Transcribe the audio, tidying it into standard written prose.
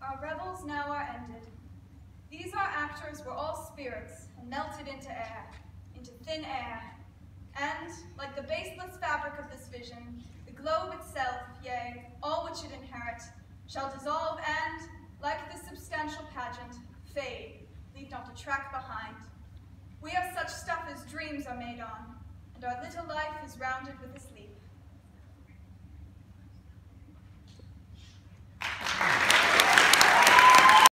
Our revels now are ended. These our actors were all spirits, and melted into air, into thin air. And, like the baseless fabric of this vision, the globe itself, yea, all which it inherit, shall dissolve and, like the substantial pageant, fade, leave not a track behind. We are such stuff as dreams are made on, and our little life is rounded with a sleep.